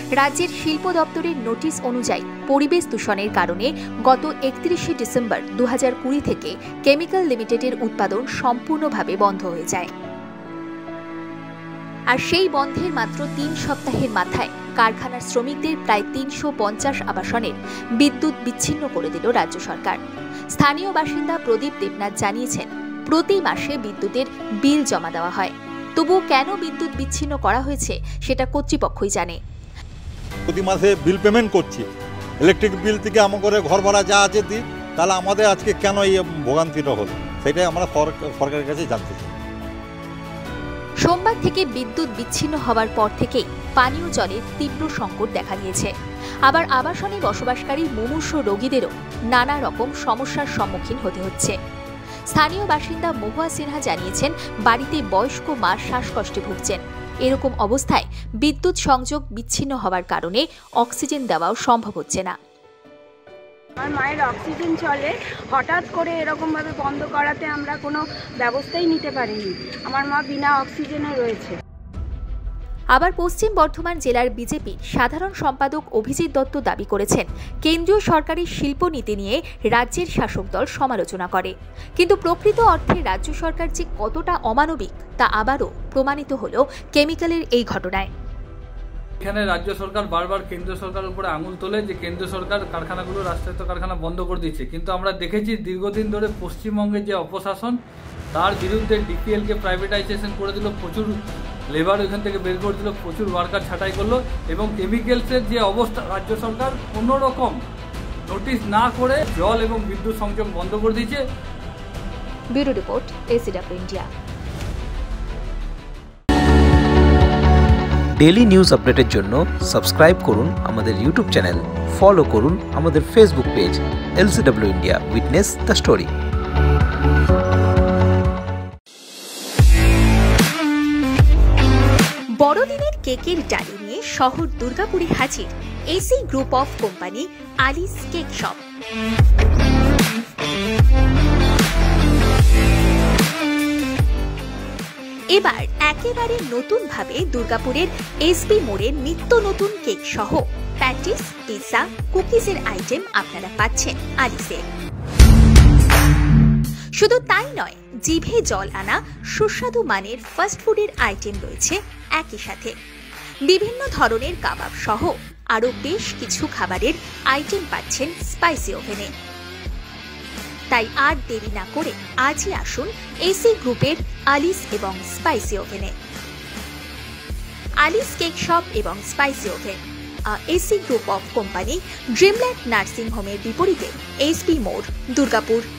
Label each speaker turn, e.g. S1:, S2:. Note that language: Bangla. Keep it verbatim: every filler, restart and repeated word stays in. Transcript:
S1: রাজ্যের শিল্প দপ্তরের নোটিশ অনুযায়ী পরিবেশ দূষণের কারণে গত একত্রিশে ডিসেম্বর দু হাজার কুড়ি থেকে কেমিক্যাল লিমিটেডের উৎপাদন সম্পূর্ণভাবে বন্ধ হয়ে যায়। আর সেই বন্ধের মাত্র তিন সপ্তাহের মাথায় কারখানার শ্রমিকদের প্রায় তিনশো পঞ্চাশ আবাসনের বিদ্যুৎ বিচ্ছিন্ন করে দিল রাজ্য সরকার। স্থানীয় বাসিন্দা প্রদীপ দেবনাথ জানিয়েছেন, প্রতি মাসে বিদ্যুতের বিল জমা দেওয়া হয়, তবুও কেন বিদ্যুৎ বিচ্ছিন্ন করা হয়েছে সেটা কর্তৃপক্ষই জানে।
S2: প্রতি মাসে বিল পেমেন্ট করছি, ইলেকট্রিক বিল থেকে আমার করে ঘর ভাড়া যা আছে দিই, তাহলে আমাদের আজকে কেন এই ভোগান্তিটা হলো সেটাই আমরা সরকারের কাছে জানতে চাই।
S1: সোমবার থেকে বিদ্যুৎ বিচ্ছিন্ন হওয়ার পর থেকেই পানীয় জলের তীব্র সংকট দেখা দিয়েছে। আবার আবাসনে বসবাসকারী মুমূর্ষু রোগীদেরও নানা রকম সমস্যার সম্মুখীন হতে হচ্ছে। স্থানীয় বাসিন্দা মহুয়া সিনহা জানিয়েছেন, বাড়িতে বয়স্ক মা শ্বাসকষ্টে ভুগছেন। এরকম অবস্থায় বিদ্যুৎ সংযোগ বিচ্ছিন্ন হওয়ার কারণে অক্সিজেন দেওয়াও সম্ভব হচ্ছে না।
S3: আমার মায়ের অক্সিজেন চলে, হঠাৎ করে এরকম ভাবে বন্ধ করাতে আমরা কোনো ব্যবস্থাই নিতে পারিনি। আমার মা বিনা অক্সিজেনে রয়েছে।
S1: আবার পশ্চিম বর্ধমান জেলার বিজেপির সাধারণ সম্পাদক অভিজিৎ দত্ত দাবি করেছেন, কেন্দ্রীয় সরকারের শিল্পনীতি নিয়ে রাজ্যের শাসক দল সমালোচনা করে, কিন্তু প্রকৃত অর্থে রাজ্য সরকার যে কতটা অমানবিক তা আবারও প্রমাণিত হল কেমিক্যালের এই ঘটনায়।
S4: এখানে রাজ্য সরকার বারবার কেন্দ্র সরকারের উপরে আঙুল তোলে যে কেন্দ্র সরকার কারখানাগুলো রাষ্ট্রায়ত্ত কারখানা বন্ধ করে দিচ্ছে, কিন্তু আমরা দেখেছি দীর্ঘদিন ধরে পশ্চিমবঙ্গের যে অপশাসন তার বিরুদ্ধে ডিপিএলকে প্রাইভেটাইজেশন করে দিল, প্রচুর লেবার ওইখান থেকে বের করে দিল, প্রচুর ওয়ার্কার ছাঁটাই করলো, এবং কেমিক্যালসের যে অবস্থা রাজ্য সরকার কোনো রকম নোটিশ না করে জল এবং বিদ্যুৎ সংযোগ বন্ধ করে দিয়েছে।
S1: Bureau report, ACW India.
S5: Daily news আপডেটের জন্য সাবস্ক্রাইব করুন আমাদের ইউটিউব চ্যানেল, ফলো করুন আমাদের Facebook page LCW India, witness the story.
S1: বড়দিনের কেকের ডালি নিয়ে শহর দুর্গাপুরে হাজির AC group of company Alice cake shop. এবার একেবারে নতুন ভাবে দুর্গাপুরের এসবি মোড়ের নিত্য নতুন কেক সহ প্যাটিস, পিৎজা, কুকিজের আইটেম আপনারা পাচ্ছেন আলিসে। শুধু তাই নয়, জিভে জল আনা সুস্বাদু মানের ফাস্ট ফুডের আইটেম রয়েছে একই সাথে। বিভিন্ন ধরনের কাবাব সহ আরো বেশ কিছু খাবারের আইটেম পাচ্ছেন স্পাইসি ওভেনে। তাই আর দেরি না করে আজই আসুন এসি গ্রুপের আলিস এবং স্পাইসি ওভেনে। আলিস কেক শপ এবং spicy oven AC group of company Dreamland nursing হোমের বিপরীতে এসবি মোড়, দুর্গাপুর,